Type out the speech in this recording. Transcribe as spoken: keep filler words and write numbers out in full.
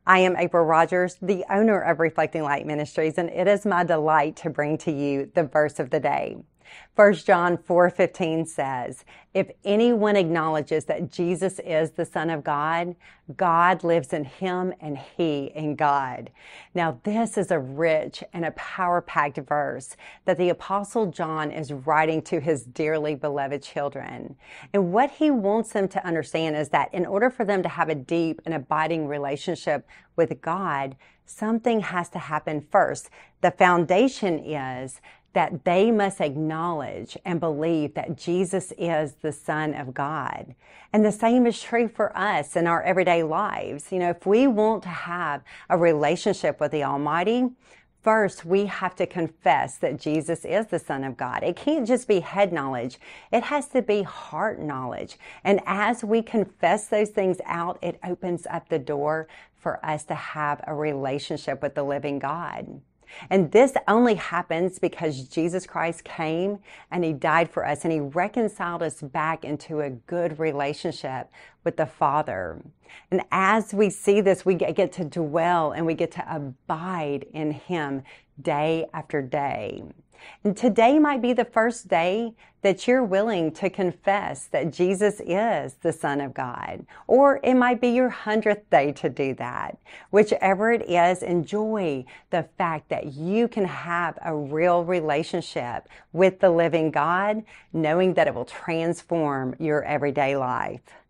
I am April Rogers, the owner of Reflecting Light Ministries, and it is my delight to bring to you the verse of the day. First John four fifteen says, "If anyone acknowledges that Jesus is the Son of God, God lives in him and he in God." Now, this is a rich and a power-packed verse that the Apostle John is writing to his dearly beloved children. And what he wants them to understand is that in order for them to have a deep and abiding relationship with God, something has to happen first. The foundation is that they must acknowledge and believe that Jesus is the Son of God. And the same is true for us in our everyday lives. You know, if we want to have a relationship with the Almighty, first we have to confess that Jesus is the Son of God. It can't just be head knowledge. It has to be heart knowledge. And as we confess those things out, it opens up the door for us to have a relationship with the living God. And this only happens because Jesus Christ came and he died for us and he reconciled us back into a good relationship with the Father. And as we see this, we get to dwell and we get to abide in him day after day. And today might be the first day that you're willing to confess that Jesus is the Son of God. Or it might be your hundredth day to do that. Whichever it is, enjoy the fact that you can have a real relationship with the living God, knowing that it will transform your everyday life.